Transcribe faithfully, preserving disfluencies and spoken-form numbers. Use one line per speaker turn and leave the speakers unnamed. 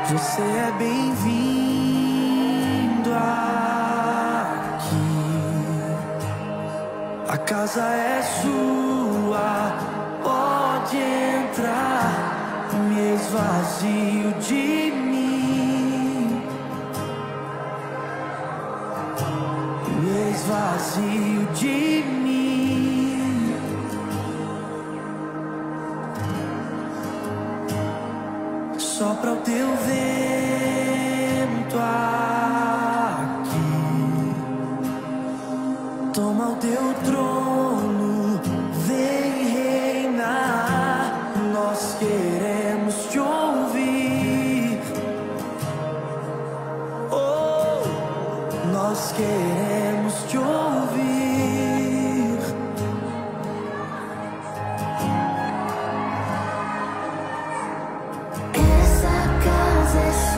Você é bem-vindo aqui. A casa é sua, pode entrar. Me esvazio de mim, me esvazio de mim. Sopra o teu vento aqui, toma o teu trono, vem reinar. Nós queremos te ouvir, oh, nós queremos te ouvir.
Essa casa é